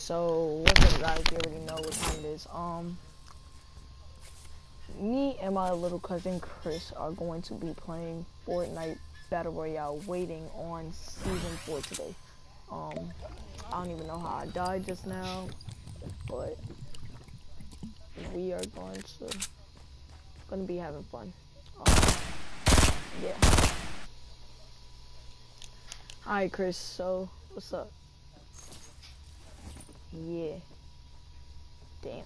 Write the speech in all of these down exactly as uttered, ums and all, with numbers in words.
So what's up, guys? You already know what time it is. Um, me and my little cousin Chris are going to be playing Fortnite Battle Royale, waiting on season four today. Um, I don't even know how I died just now, but we are going to gonna be having fun. Um, yeah. Hi, Chris. So what's up? Yeah. Damn.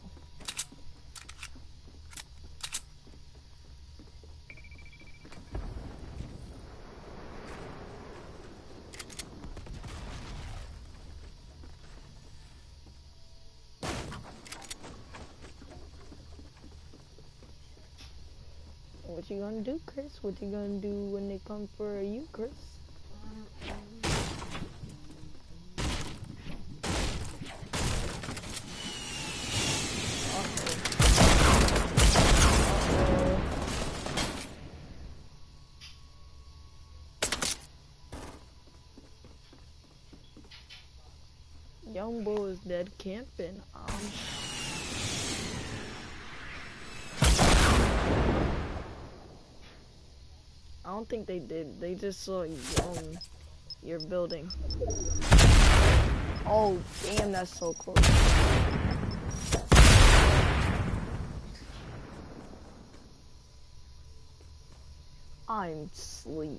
What you gonna do, Chris? What you gonna do when they come for you, Chris? Young Bull is dead camping. Um, I don't think they did. They just saw um your building. Oh damn, that's so close. I'm asleep.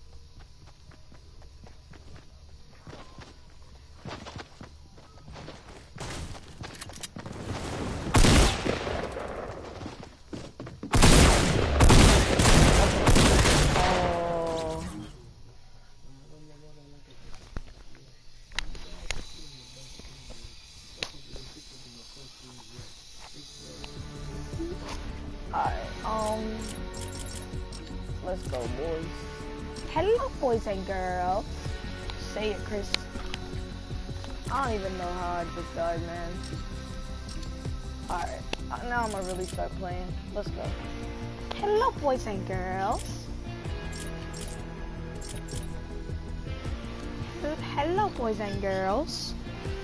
Alright, um, let's go, boys. Hello, boys and girls. Say it, Chris. I don't even know how I just died, man. Alright, now I'm gonna really start playing. Let's go. Hello, boys and girls. Hello, boys and girls.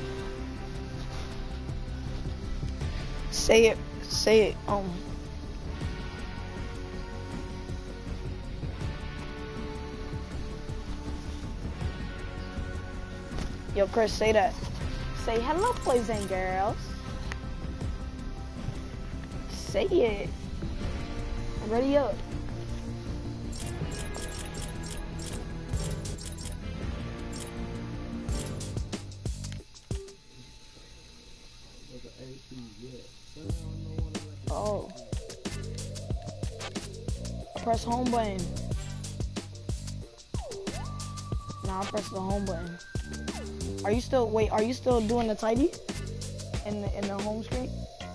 Say it, say it, um. Yo, Chris, say that. Say hello, boys and girls. Say it. Ready up. Oh. Press home button. Nah, I press the home button. Are you still, wait, are you still doing the tidy in the, in the home screen?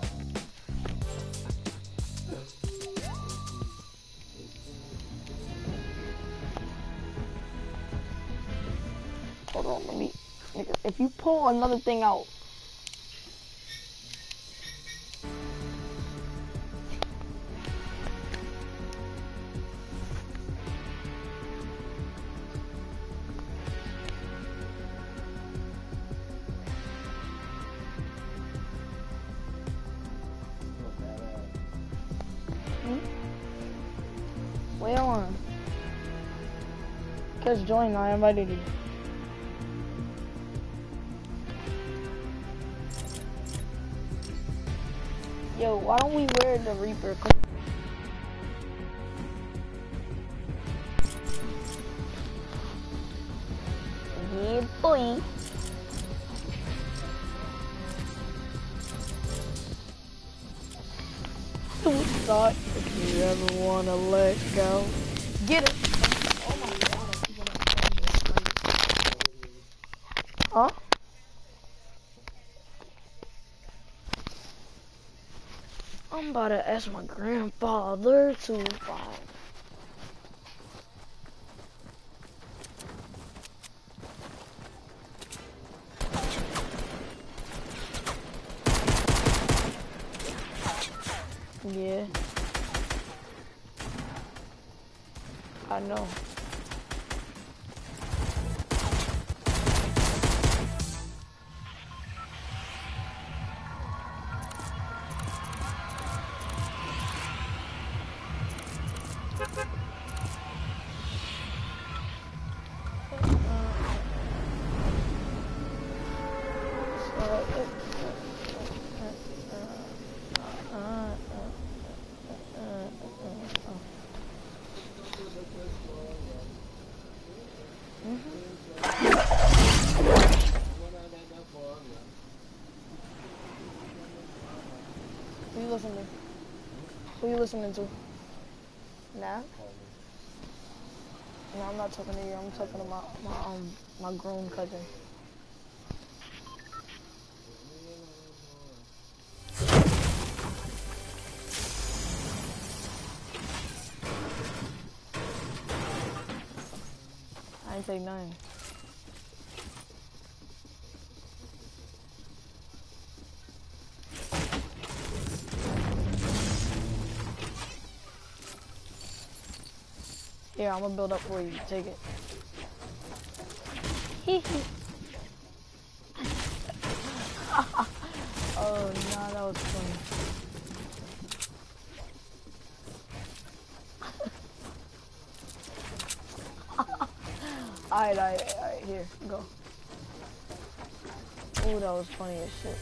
Hold on, let me, if you pull another thing out. Wait on. Just join, I invited you. Yo, why don't we wear the Reaper? Yeah, boy. Who thought if you ever want to let go? Get it. Oh my god, I keep on that. Huh? I'm about to ask my grandfather to find. Yeah. I know. Who you listening? Who you listening to? Nah. No, I'm not talking to you. I'm talking to my my um my grown cousin. I ain't say nothing. Here, I'm gonna build up for you. Take it. Hee hee. Oh, no, that was funny. Alright, alright, alright, here, go. Oh, that was funny as shit.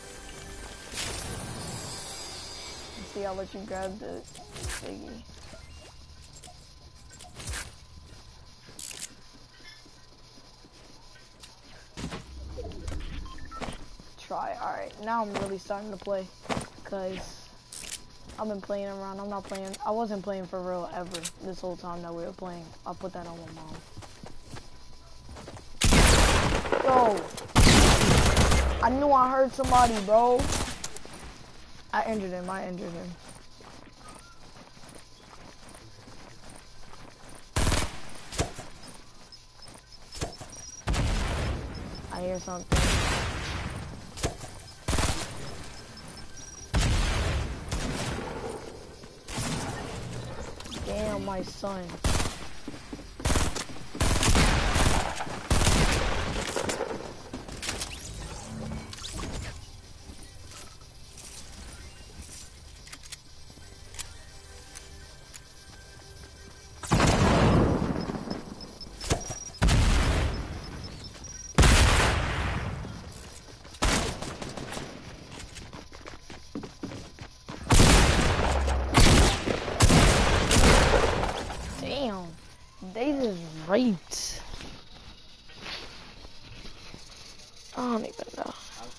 See, I'll let you grab the thingy. Try, alright, now I'm really starting to play, cause I've been playing around. I'm not playing, I wasn't playing for real ever this whole time that we were playing. I'll put that on my mom. Yo, I knew I heard somebody, bro. I injured him, I injured him. I hear something. Damn, my son. They just raped. I don't even know.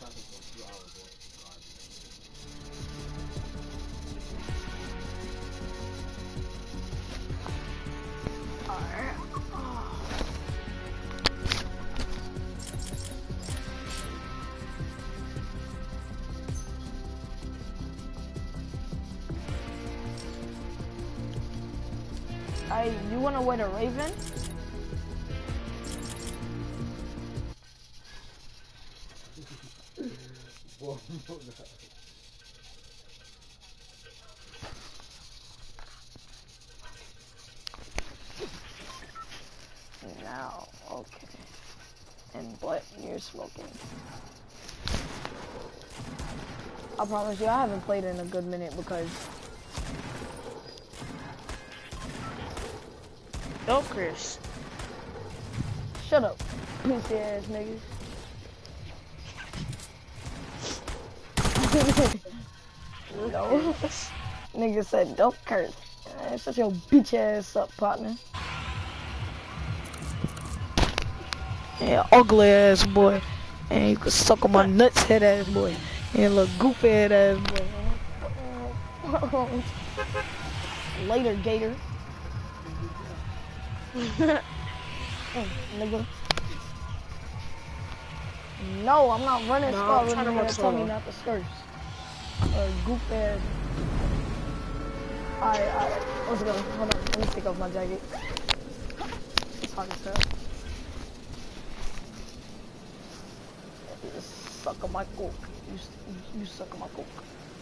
Alright. Hey, you wanna win a Raven? Now, okay. And what you're smoking. I promise you, I haven't played in a good minute because. Yo, Chris. Shut up, pussy ass niggas. No. Nigga said don't curse. Man, shut your bitch ass up, partner. Yeah, ugly ass boy. And you can suck on my nuts head ass boy. And look goofy head ass boy. Later, Gator. Oh, nigga. No, I'm not running. No, Scar I'm trying to running. run Tell me solo. not to scurse. Uh, goof ass. Alright, alright. Let's go. Hold on. Let me take off my jacket. It's hot as hell. You suck on my coke. You, you, you suck on my coke.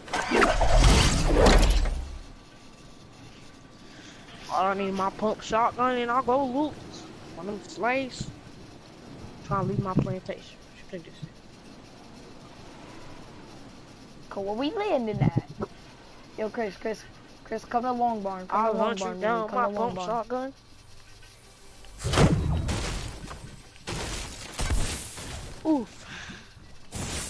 I need my pump shotgun and I'll go loot one of them slaves. Trying to leave my plantation. What you think this is? Cool, where we landing at? Yo, Chris, Chris, Chris, come to Long Barn. Come I'll to Long hunt you Barn. down with Come my to Long pump Barn. shotgun. Oof.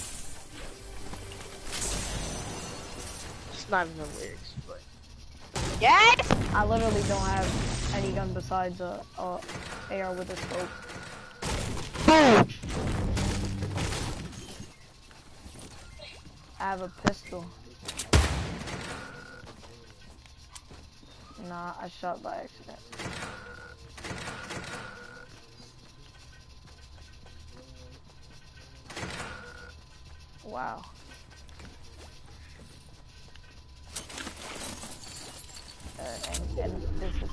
not even lyrics, but yes. I literally don't have any gun besides a, a A R with a scope. I have a pistol. Nah, I shot by accident. Wow. Uh, and, and this is...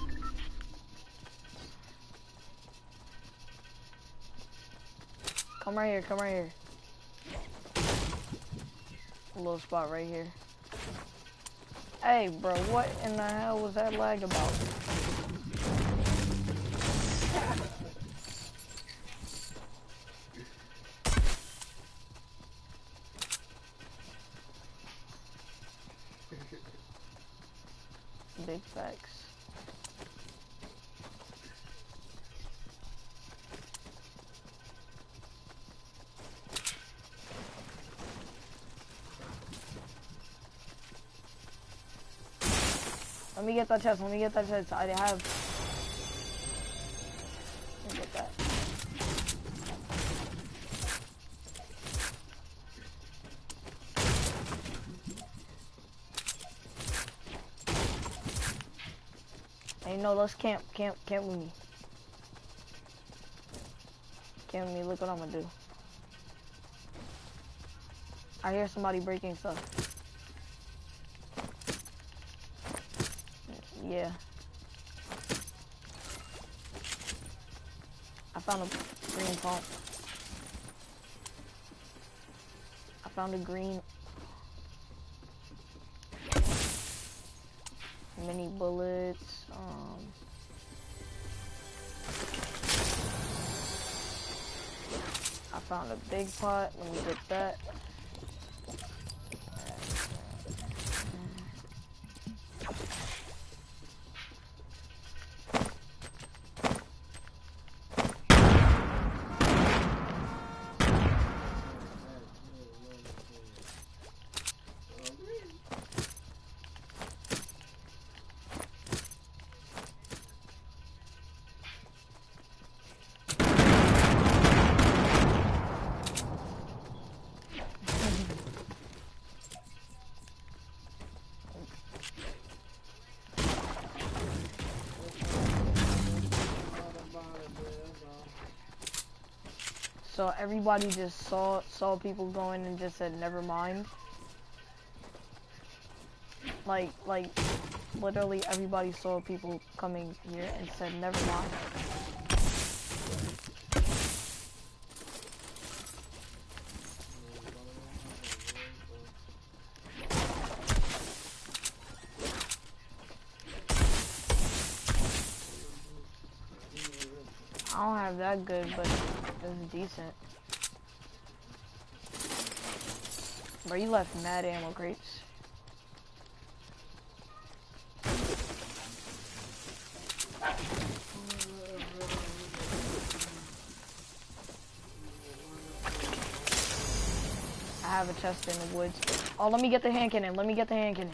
Come right here, come right here. A little spot right here. Hey, bro, what in the hell was that lag about? Big facts. Let me get that chest, let me get that chest. I have... Let me get that. Hey, no, let's camp, camp, camp with me. Camp with me, look what I'm gonna do. I hear somebody breaking stuff. Yeah. I found a green pump. I found a green mini bullets. Um, I found a big pot. Let me get that. So everybody just saw saw people going and just said never mind. Like like literally everybody saw people coming here and said never mind. I don't have that good, but it's decent. Bro, you left mad ammo crates. I have a chest in the woods. Oh, let me get the hand cannon. Let me get the hand cannon.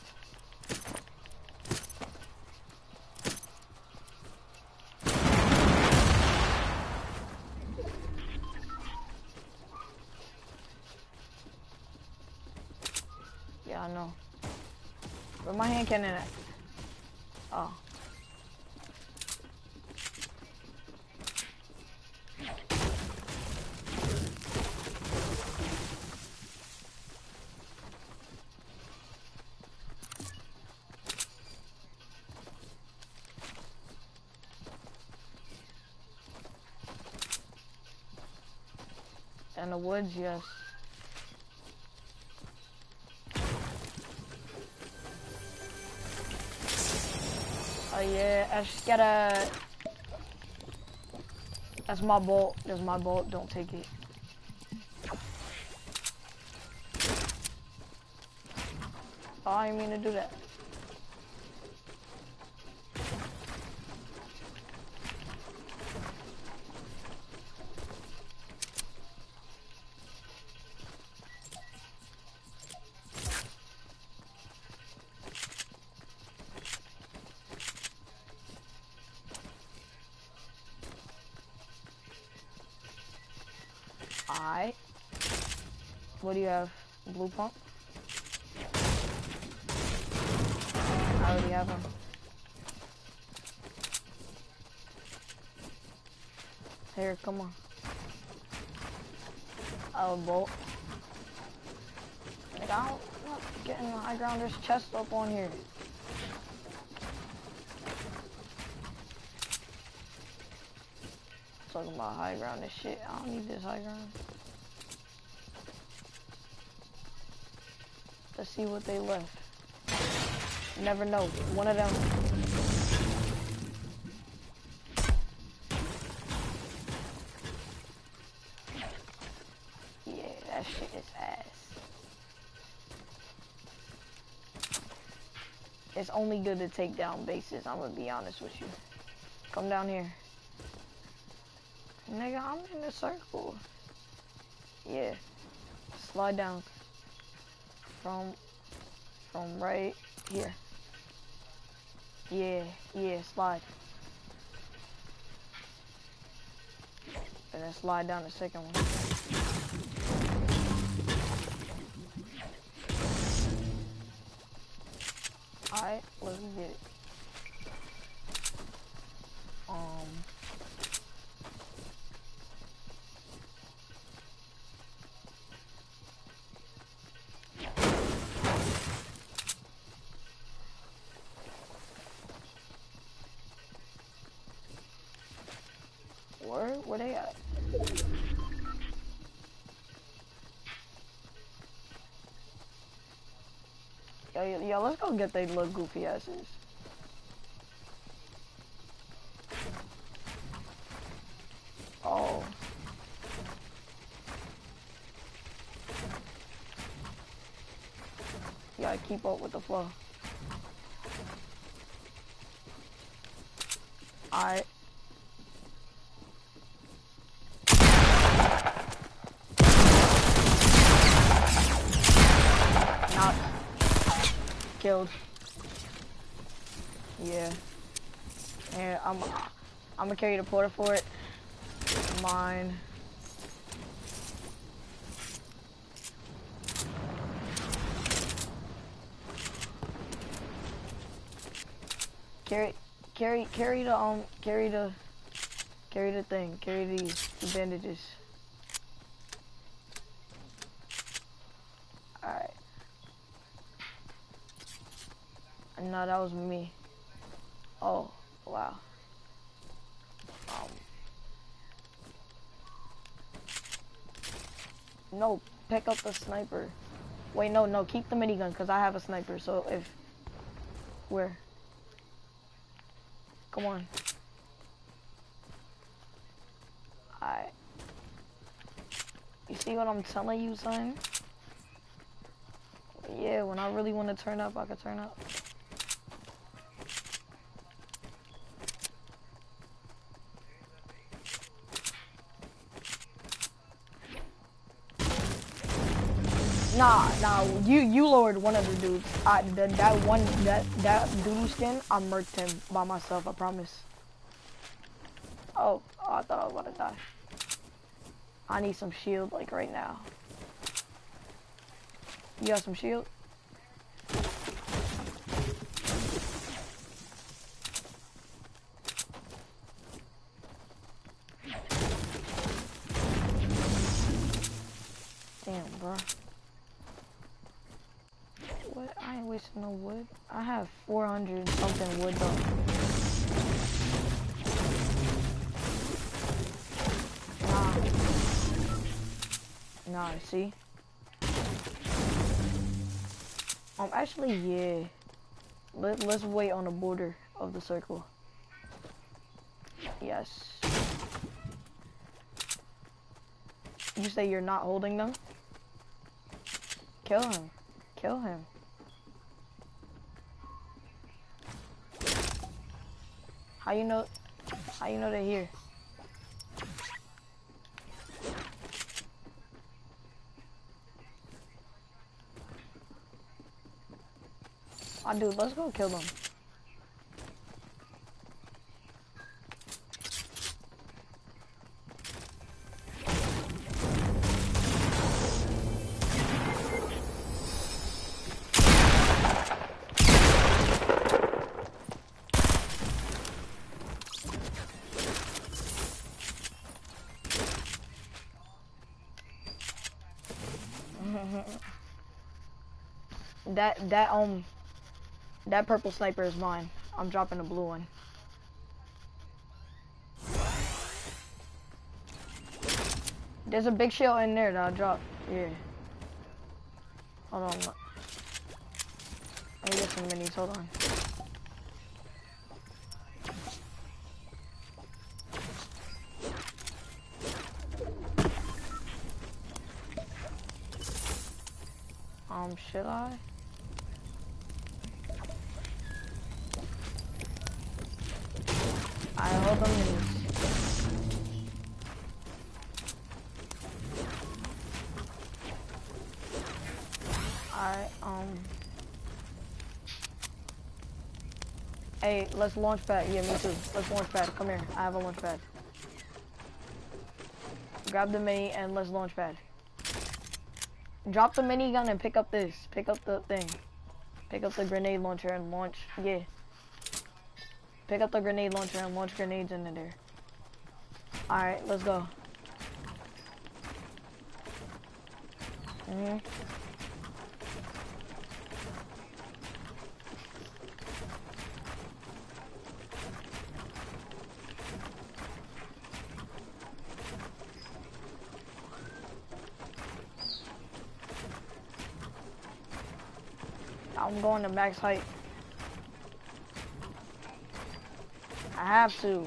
Yeah, I know. Where my hand cannon at? Oh. In the woods, yes. Oh yeah, I just gotta... That's my bolt. That's my bolt. Don't take it. Oh, I didn't mean to do that. What do you have? Blue pump? I already have one. Here, come on. Oh, bolt. Like, I don't, I'm not getting the high ground. There's chest up on here. Talking about high ground and shit. I don't need this high ground. Let's see what they left. Never know. One of them. Yeah, that shit is ass. It's only good to take down bases, I'm gonna be honest with you. Come down here. Nigga, I'm in a circle. Yeah. Slide down. From, from right here. Yeah, yeah, slide. And then slide down the second one. Alright, let's get it. Um... Where, where they at? Yo, yo, yo, let's go get they little goofy asses. Oh. You gotta keep up with the flow. Alright. Not killed. Yeah. And I'm I'm gonna carry the porta fort. Mine. Carry carry carry the um carry the carry the thing. Carry these the bandages. Alright. No, that was me. Oh, wow. Um. No, pick up the sniper. Wait, no, no, keep the minigun, because I have a sniper, so if... Where? Come on. Alright. You see what I'm telling you, son? Yeah, when I really want to turn up, I can turn up. Nah, nah, you you lowered one of the dudes. I the, that one that that doodoo skin, I murked him by myself. I promise. Oh, oh, I thought I was about to die. I need some shield like right now. You got some shield? Damn, bro. What? I ain't wasting no wood. I have four hundred something wood though. Nah. Nah, see? Um, actually, yeah. Let, let's wait on the border of the circle. Yes. You say you're not holding them? Kill him. Kill him. How you know? How you know they're here? Ah, dude, let's go kill them. That that um that purple sniper is mine. I'm dropping the blue one. There's a big shell in there that I dropped. Yeah. Hold on. Let me get some minis. Hold on. Um, should I? I hold them minis. Alright, um... Hey, let's launch pad. Yeah, me too. Let's launch pad. Come here. I have a launch pad. Grab the mini and let's launch pad. Drop the minigun and pick up this. Pick up the thing. Pick up the grenade launcher and launch. Yeah. Pick up the grenade launcher and launch grenades into there. Alright, let's go. Mm-hmm. I'm going to max height. I have to.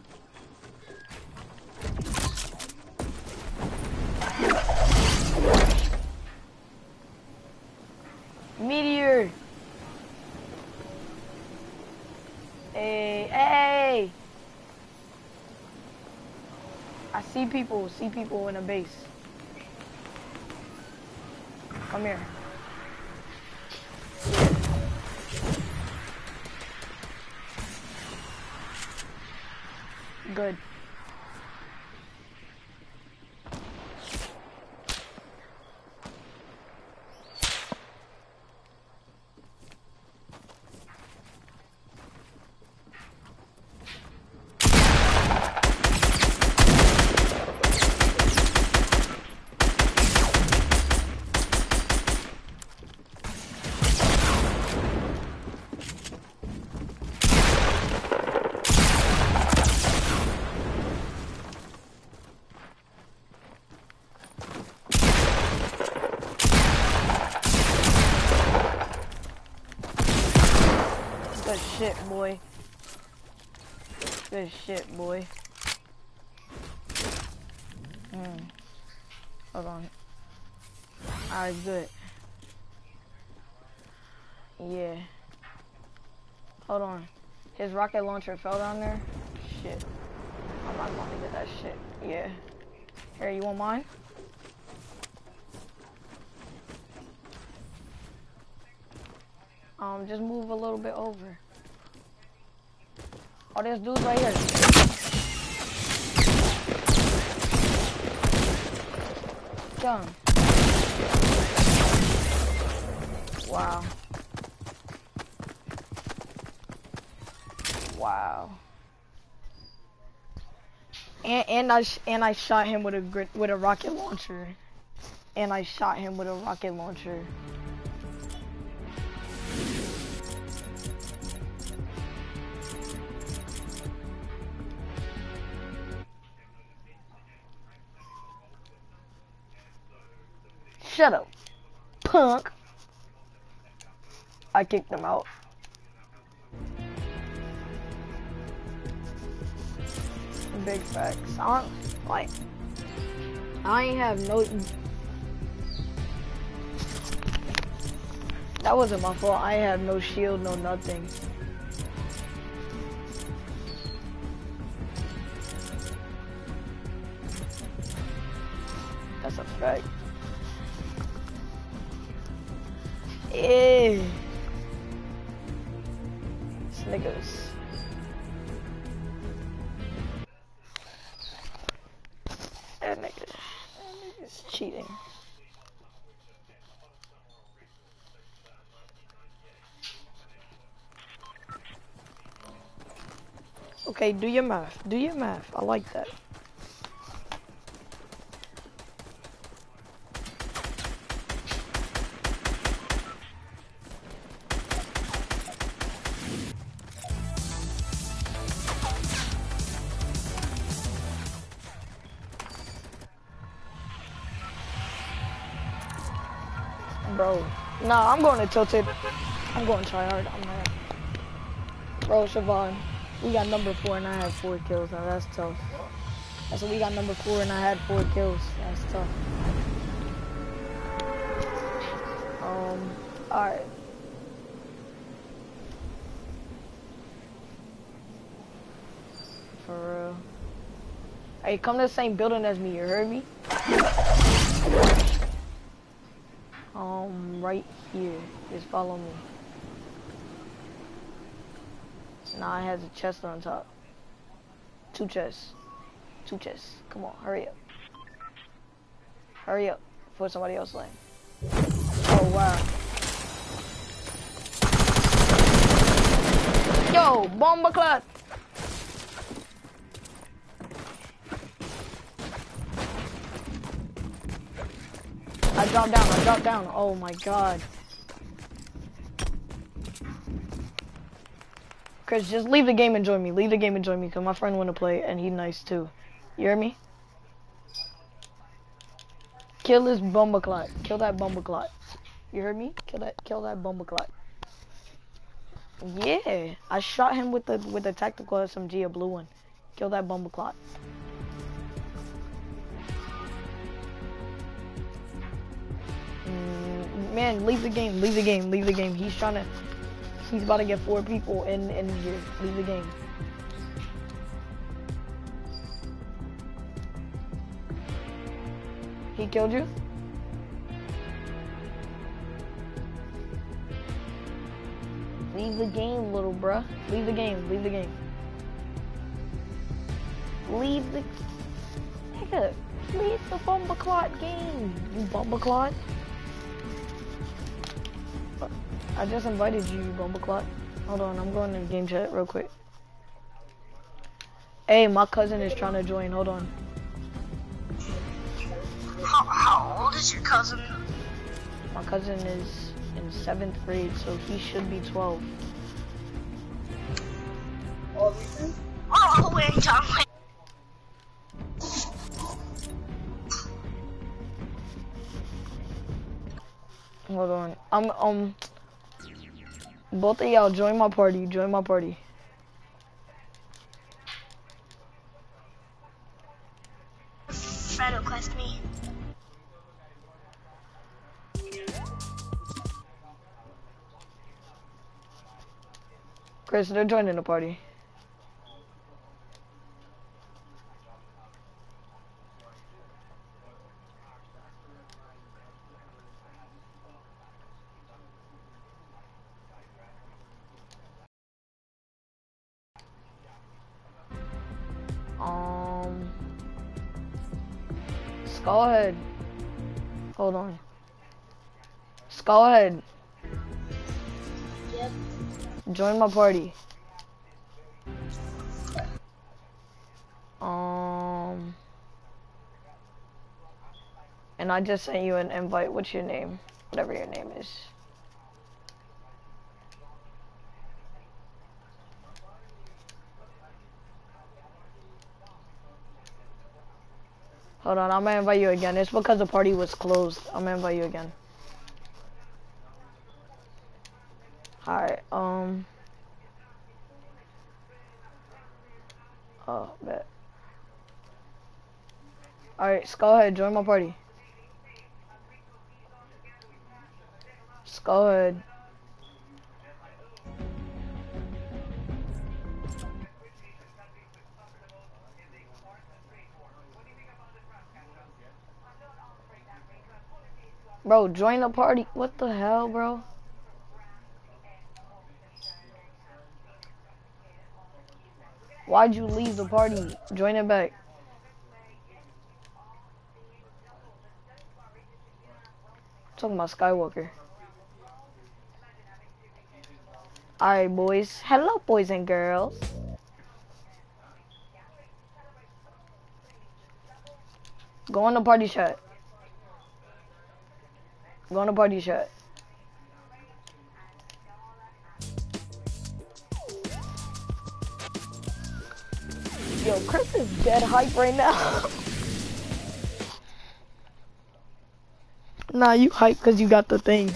Meteor. Hey, hey. I see people, see people in a base. Come here. Good. Good shit, boy. Good shit, boy. Hmm. Hold on. Alright, good. Yeah. Hold on. His rocket launcher fell down there? Shit. I'm not gonna get that shit. Yeah. Here, you want mine? Um, just move a little bit over. Oh, there's dudes right here. Kill him. Wow. Wow. And and I sh and I shot him with a grit with a rocket launcher. And I shot him with a rocket launcher. Shut up, punk. I kicked them out. Big facts. I don't, like, I ain't have no... That wasn't my fault. I ain't have no shield, no nothing. That's a fact. Yeah. This nigga's... That nigga, that nigga's cheating. Okay, do your math. Do your math. I like that. Bro, nah, I'm going to tilted. I'm going to try hard. I'm not. Bro, Siobhan, we got number four and I had four kills. Now that's tough. That's what we got number four and I had four kills. That's tough. Um, alright. For real. Hey, come to the same building as me, you heard me? Um, right here. Just follow me. Nah, it has a chest on top. Two chests. Two chests. Come on, hurry up. Hurry up before somebody else lands. Oh, wow. Yo, bomba clot! I dropped down, I dropped down. Oh my god. Chris, just leave the game and join me. Leave the game and join me, because my friend want to play, and he's nice too. You hear me? Kill this bomba clot. Kill that bomba clot. You heard me? Kill that kill that bomba clot. Yeah. I shot him with the with the tactical S M G, a blue one. Kill that bomba clot. Mm, man, leave the game, leave the game, leave the game. He's trying to he's about to get four people in in here. Leave the game. He killed you? Leave the game, little bruh. Leave the game, leave the game. Leave the... Nigga, leave the bomba clot game, you bomba clot. I just invited you, you bomba clot. Hold on, I'm going to game chat real quick. Hey, my cousin is trying to join, hold on. How, how old is your cousin? My cousin is in seventh grade, so he should be twelve. Oh, wait, John. Hold on. I'm um. Both of y'all join my party. Join my party. Friend request me. Chris, they're joining the party. Um, Skullhead. Hold on. Skullhead. Yep. Join my party. Um, and I just sent you an invite. What's your name? Whatever your name is. Hold on, I'm gonna invite you again. It's because the party was closed. I'm gonna invite you again. Alright, um. Oh, bet. Alright, Skullhead, join my party. Skullhead. Bro, join the party. What the hell, bro? Why'd you leave the party? Join it back. I'm talking about Skywalker. Alright, boys. Hello, boys and girls. Go on the party chat. Go on the party chat. Yo, Chris is dead hype right now. Nah, you hype because you got the thing.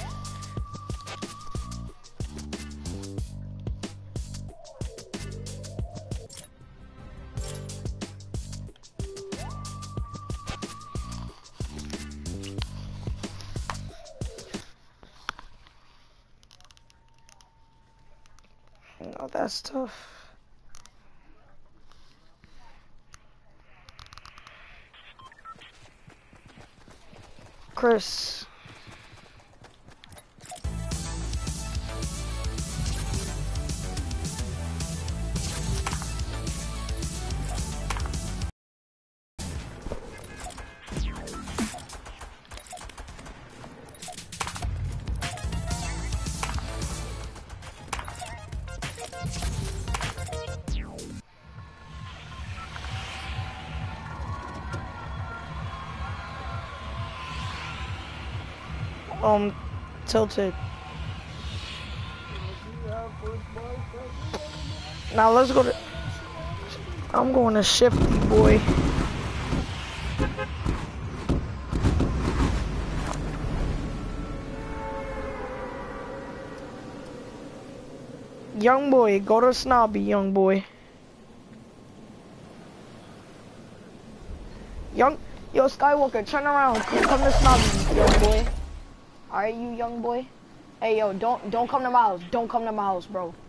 No, that's tough. Chris. Um, tilted. Now let's go to. I'm going to Shifty boy. Young boy, go to Snobby, young boy. Young, yo Skywalker, turn around. Come, come to Snobby, young boy. Alright, you young boy. Hey yo, don't don't come to my house. Don't come to my house, bro.